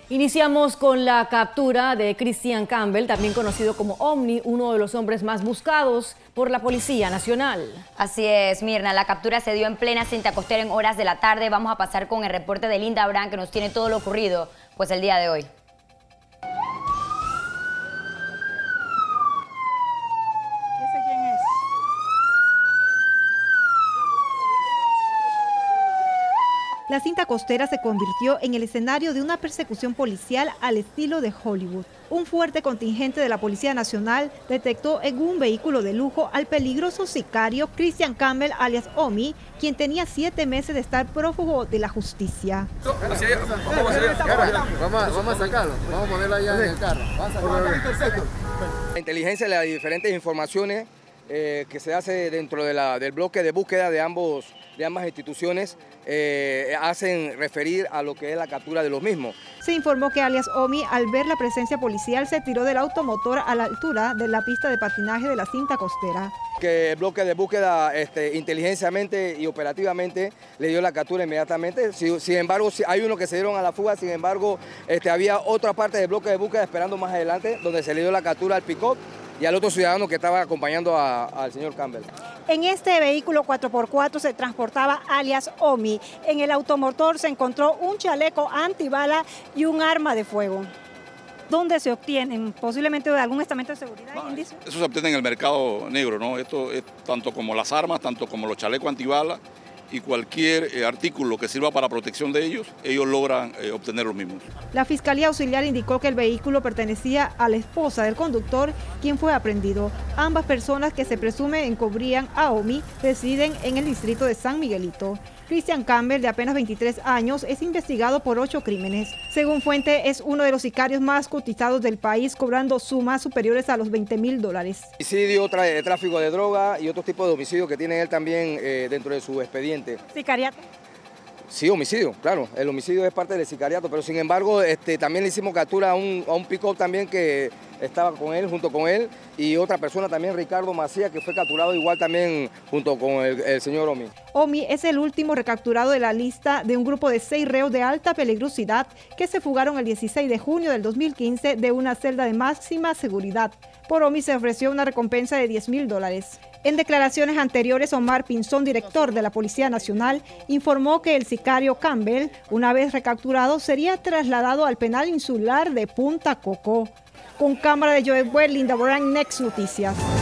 Iniciamos con la captura de Christian Campbell, también conocido como Omni, uno de los hombres más buscados por la Policía Nacional. Así es, Mirna, la captura se dio en plena cinta costera en horas de la tarde. Vamos a pasar con el reporte de Linda Abraham, que nos tiene todo lo ocurrido pues el día de hoy. La cinta costera se convirtió en el escenario de una persecución policial al estilo de Hollywood. Un fuerte contingente de la Policía Nacional detectó en un vehículo de lujo al peligroso sicario Christian Campbell, alias Omi, quien tenía 7 meses de estar prófugo de la justicia. Vamos a sacarlo, vamos a ponerlo allá en el carro. La inteligencia de las diferentes informaciones que se hace dentro del bloque de búsqueda de ambas instituciones hacen referir a lo que es la captura de los mismos. Se informó que alias Omi, al ver la presencia policial, se tiró del automotor a la altura de la pista de patinaje de la cinta costera. Que el bloque de búsqueda inteligenciamente y operativamente le dio la captura inmediatamente. Sin embargo, hay uno que se dieron a la fuga, sin embargo, había otra parte del bloque de búsqueda esperando más adelante, donde se le dio la captura al pick-up y al otro ciudadano que estaba acompañando al señor Campbell. En este vehículo 4x4 se transportaba alias Omi. En el automotor se encontró un chaleco antibala y un arma de fuego. ¿Dónde se obtienen? ¿Posiblemente de algún estamento de seguridad? Eso se obtiene en el mercado negro, ¿no? Esto es tanto como las armas, tanto como los chalecos antibalas y cualquier artículo que sirva para protección de ellos logran obtener los mismos. La Fiscalía Auxiliar indicó que el vehículo pertenecía a la esposa del conductor, quien fue aprehendido. Ambas personas, que se presume encubrían a Omi, residen en el distrito de San Miguelito. Christian Campbell, de apenas 23 años, es investigado por 8 crímenes. Según fuente, es uno de los sicarios más cotizados del país, cobrando sumas superiores a los $20.000. Homicidio, tráfico de droga y otros tipos de homicidios que tiene él también dentro de su expediente. ¿Sicariato? Sí, homicidio, claro. El homicidio es parte del sicariato, pero sin embargo también le hicimos captura a un pick-up también que estaba con él, junto con él, y otra persona también, Ricardo Macías, que fue capturado igual también junto con el señor Omi. Omi es el último recapturado de la lista de un grupo de 6 reos de alta peligrosidad que se fugaron el 16 de junio del 2015 de una celda de máxima seguridad. Por Omi se ofreció una recompensa de $10.000. En declaraciones anteriores, Omar Pinzón, director de la Policía Nacional, informó que el sicario Campbell, una vez recapturado, sería trasladado al penal insular de Punta Cocó. Con cámara de Joe Webb, Linda Abraham, Next Noticias.